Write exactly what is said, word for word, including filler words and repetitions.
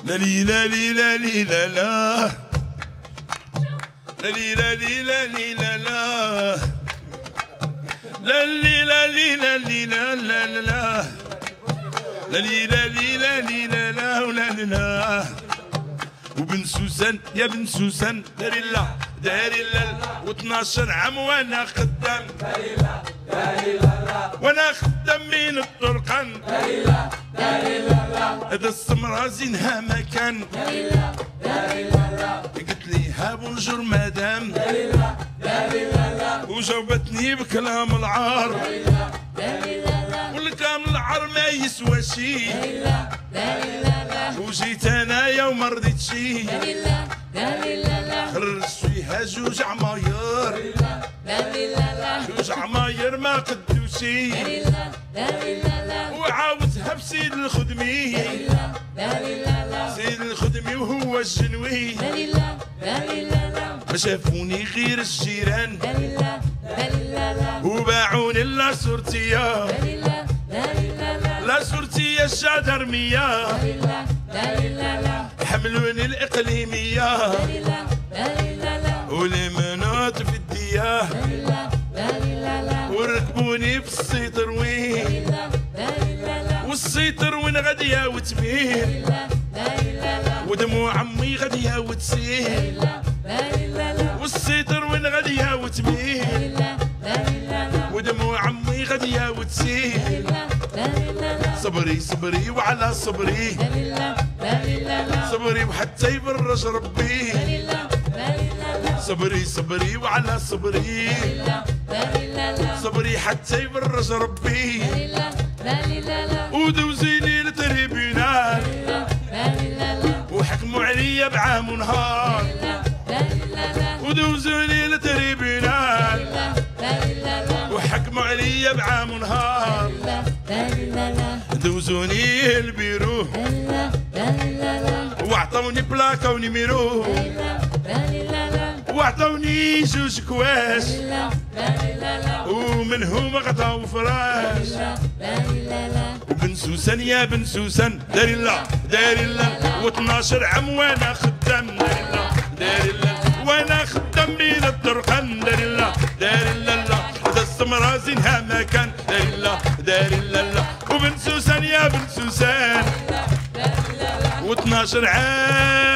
لا لي لا لي لا لي لا لا لا لي لا لي لا لي لا لا لا لي لا لي لا لي لا لا لا لا لي لا لي لا لي لا لا ولا لا. وبن سوسن يا بن سوسن داري لا داري لا واثناشر عام وانا خدام داري لا داري لا وانا خدام من الطرقان داري لا داري لا هذا السمرة زينها مكان داري لا داري لا قلت لي ها بونجور مدام داري لا داري لا وجاوبتني بكلام العار داري لا داري لا والكلام العار ما يسوى شي داري لا داري لا وجيت انايا وما رضيت شي داري لا داري لا خرجت فيها جوج عماير داري لا جوج عماير ما قدو شي داري لا داري لا وعاودتها بسيد الخدمي داري لا داري لا سيد الخدمي وهو الجنوي داري لا داري لا ما شافوني غير الجيران داري لا داري لا وباعوني لا صورتيا داري لا داري لا لا صورتيا الجدرمية داري لا داري لا حملوني الإقليمية داري لا داري لا والمناط في الدياه داري لا داري لا وركبوني في السيطر وين داري لا داري لا والسيطر وين غادي ياوت بيه داري لا داري لا ودموع عمي غادي ياوت سيه داري لا داري لا والسيطر وين غادي ياوت بيه داري لا داري لا ودموع عمي غادي ياوت سيه داري لا داري لا صبري صبري وعلى صبري داري لا داري لا صبري وحتى يفرج ربي داري لا داري لا صبري صبري وعلى صبري داري لا داري لا صبري حتى يفرج ربي داري لا داري لا ودوزيني للتريبيونال داري لا داري لا وحكموا عليا بعام ونهار داري لا داري لا ودوزيني للتريبيونال داري لا داري لا وحكموا عليا بعام ونهار داري لا دوزوني البيرو لا داري لا وعطوني بلاكا ونيميرو داري لا وعطوني جوج كواش لا داري لا ومنهم غطاو فراش داري لا وبن سوسن يا بن سوسن داري لا داري لا واثناشر عام وانا خدام داري لا داري لا وانا خدام بين الطرقان داري لا داري لا هذا السمرة زينها مكان داري لا داري لا وبن سوسن يا بن سوسن واثناشر عام